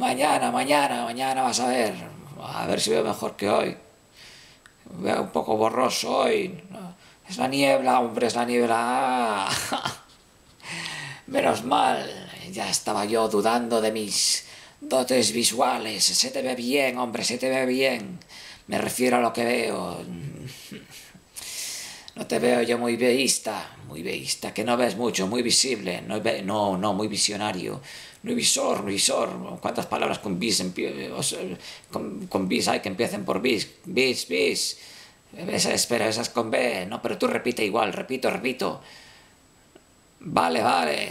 Mañana vas a ver. A ver si veo mejor que hoy. Veo un poco borroso hoy. Es la niebla, hombre, es la niebla. Menos mal, ya estaba yo dudando de mis dotes visuales. Se te ve bien, hombre, se te ve bien. Me refiero a lo que veo. No te veo yo muy veísta, que no ves mucho, muy visible, no, muy visionario, muy visor. ¿Cuántas palabras con bis, con bis hay que empiecen por bis? Espera, esas con B, no, pero tú repite igual, repito. Vale.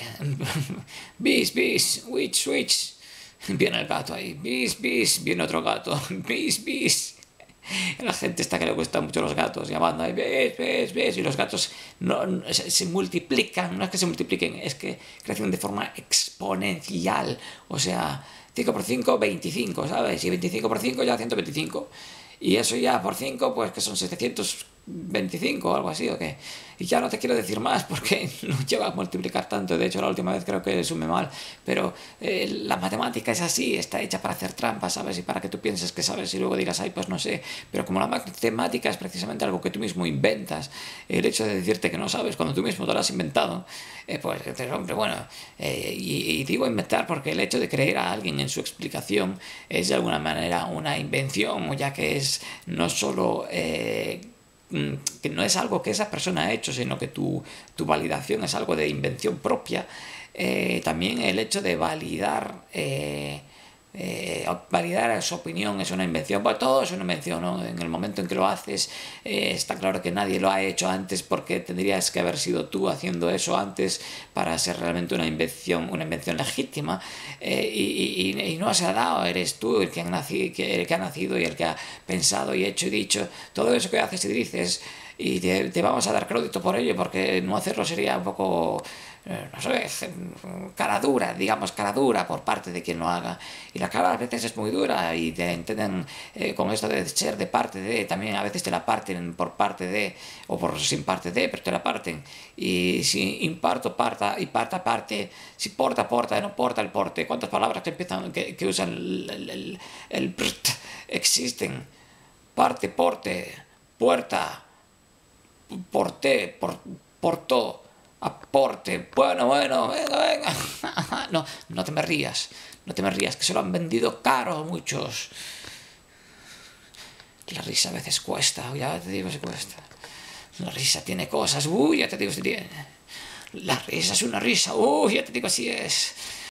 Bis, witch. Viene el gato ahí, bis, viene otro gato, bis. La gente está que le gustan mucho los gatos, llamando ahí, ves, y los gatos se multiplican, no es que se multipliquen, es que crecen de forma exponencial, o sea, 5 por 5, 25, ¿sabes? Y 25 por 5 ya 125. Y eso ya por 5, pues que son 725 o algo así, ¿o qué? Y ya no te quiero decir más porque no lleva a multiplicar tanto. De hecho, la última vez creo que sume mal. Pero la matemática es así, está hecha para hacer trampas, ¿sabes? Y para que tú pienses que sabes y luego digas, ay, pues no sé. Pero como la matemática es precisamente algo que tú mismo inventas, el hecho de decirte que no sabes cuando tú mismo te lo has inventado, pues, hombre, bueno, y digo inventar porque el hecho de creer a alguien en su explicación es de alguna manera una invención, ya que es no solo que no es algo que esa persona ha hecho, sino que tu validación es algo de invención propia. También el hecho de validar su opinión es una invención. Bueno, todo es una invención, ¿no? En el momento en que lo haces, está claro que nadie lo ha hecho antes porque tendrías que haber sido tú haciendo eso antes para ser realmente una invención legítima. Y no se ha dado, eres tú el que ha nacido y el que ha pensado y hecho y dicho todo eso que haces y dices. Y te vamos a dar crédito por ello, porque no hacerlo sería un poco, no sé, cara dura por parte de quien lo haga. Y la cara a veces es muy dura y te entienden con esto de ser de parte de, también a veces te la parten por parte de, o por sin parte de, pero te la parten. Y si imparto, parta, y parta, parte, si porta, no porta el porte. ¿Cuántas palabras que usan el existen? Parte, porte, puerta, portó, aporte, bueno, venga. No te me rías, que se lo han vendido caro muchos. La risa a veces cuesta, ya te digo si cuesta. La risa tiene cosas, ya te digo si tiene. La risa es una risa, ya te digo si es.